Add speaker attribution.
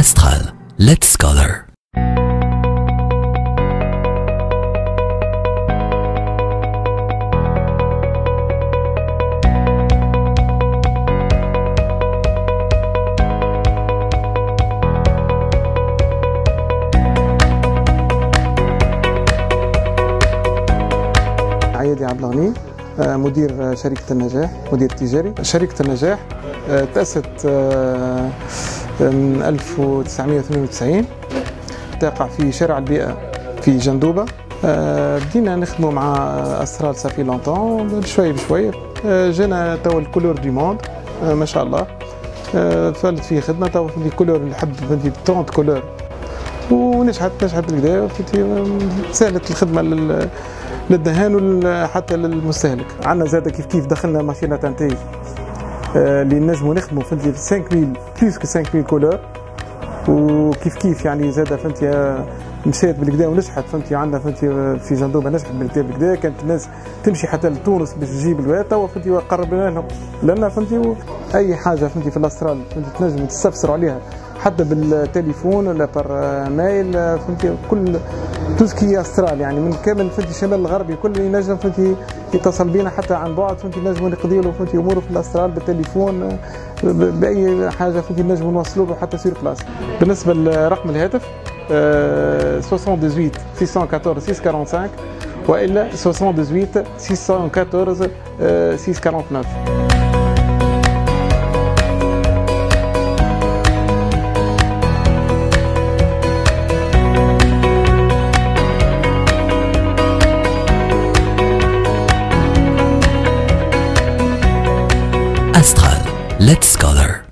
Speaker 1: Astral, let's color.
Speaker 2: عيادي عبد الغني، مدير شركة النجاح، مدير تجاري. شركة النجاح تأسست من 1998، تقع في شارع البيئة في جندوبة. بدينا نخدموا مع أسترال صافي لونتون، بشوي بشوي جانا توا الكولور دي موند ما شاء الله. فلت فيه خدمة توا في الكولور اللي حب 30 كولور، ونجحت بالكدا. سهلت الخدمة للدهان وحتى للمستهلك. عندنا زاد كيف دخلنا ماشينة تنتيج اللي نجموا نخدموا فهمتي 5000 بلوس كو 5000 كولور، وكيف يعني زاد فهمتي مشات بالكدا ونجحت فهمتي. عندنا فهمتي في جندوبه نجحت بالكدا، كانت الناس تمشي حتى لتونس باش تجيب الواد. توا فهمتي قربنا لهم، لان فهمتي اي حاجه فهمتي في الاسترال فهمتي تنجموا تستفسروا عليها حتى بالتليفون ولا بر مايل فهمتي. كل توسكي استرال يعني من كامل فهمتي الشمال الغربي كل ينجم فهمتي يتصل بينا حتى عن بعد فهمتي. نجموا نقضيوا له فهمتي اموره في الاسترال بالتليفون، باي حاجه فهمتي نجموا نوصلوا له حتى سير بلاص. بالنسبه لرقم الهاتف 78 614 645 والا 78 614 649.
Speaker 1: Astral, let's color.